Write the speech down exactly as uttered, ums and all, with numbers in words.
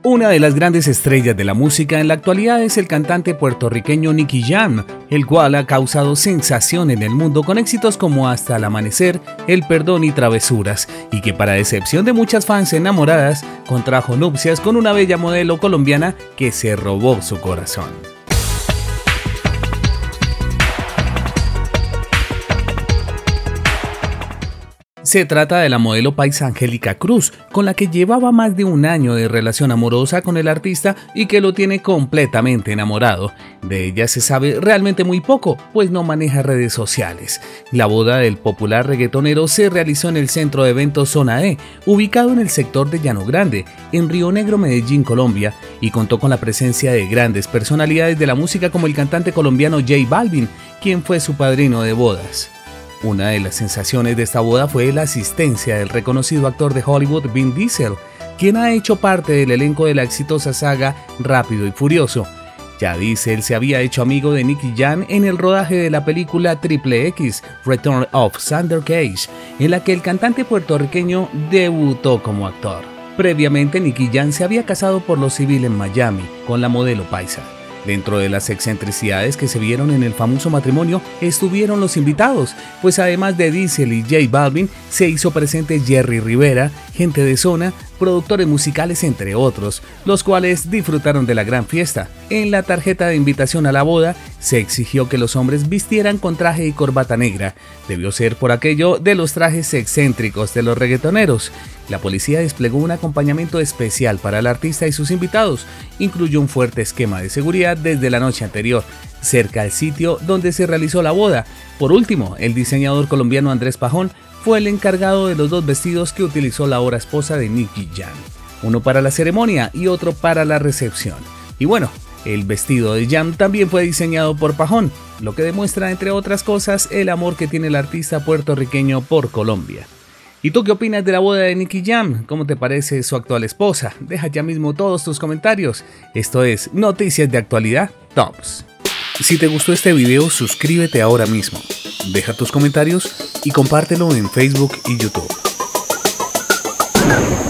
Una de las grandes estrellas de la música en la actualidad es el cantante puertorriqueño Nicky Jam, el cual ha causado sensación en el mundo con éxitos como Hasta el Amanecer, El Perdón y Travesuras, y que para decepción de muchas fans enamoradas, contrajo nupcias con una bella modelo colombiana que se robó su corazón. Se trata de la modelo paisa Angélica Cruz, con la que llevaba más de un año de relación amorosa con el artista y que lo tiene completamente enamorado. De ella se sabe realmente muy poco, pues no maneja redes sociales. La boda del popular reggaetonero se realizó en el centro de eventos Zona E, ubicado en el sector de Llano Grande, en Río Negro, Medellín, Colombia, y contó con la presencia de grandes personalidades de la música como el cantante colombiano J Balvin, quien fue su padrino de bodas. Una de las sensaciones de esta boda fue la asistencia del reconocido actor de Hollywood Vin Diesel, quien ha hecho parte del elenco de la exitosa saga Rápido y Furioso. Ya Diesel se había hecho amigo de Nicky Jam en el rodaje de la película Triple X, Return of Xander Cage, en la que el cantante puertorriqueño debutó como actor. Previamente, Nicky Jam se había casado por lo civil en Miami con la modelo paisa. Dentro de las excentricidades que se vieron en el famoso matrimonio estuvieron los invitados, pues además de Diesel y J Balvin se hizo presente Jerry Rivera, gente de zona, productores musicales entre otros, los cuales disfrutaron de la gran fiesta. En la tarjeta de invitación a la boda se exigió que los hombres vistieran con traje y corbata negra, debió ser por aquello de los trajes excéntricos de los reggaetoneros. La policía desplegó un acompañamiento especial para el artista y sus invitados, incluyó un fuerte esquema de seguridad desde la noche anterior, cerca al sitio donde se realizó la boda. Por último, el diseñador colombiano Andrés Pajón fue el encargado de los dos vestidos que utilizó la ahora esposa de Nicky Jam, uno para la ceremonia y otro para la recepción. Y bueno, el vestido de Jam también fue diseñado por Pajón, lo que demuestra, entre otras cosas, el amor que tiene el artista puertorriqueño por Colombia. ¿Y tú qué opinas de la boda de Nicky Jam? ¿Cómo te parece su actual esposa? Deja ya mismo todos tus comentarios. Esto es Noticias de Actualidad Tops. Si te gustó este video, suscríbete ahora mismo. Deja tus comentarios y compártelo en Facebook y YouTube.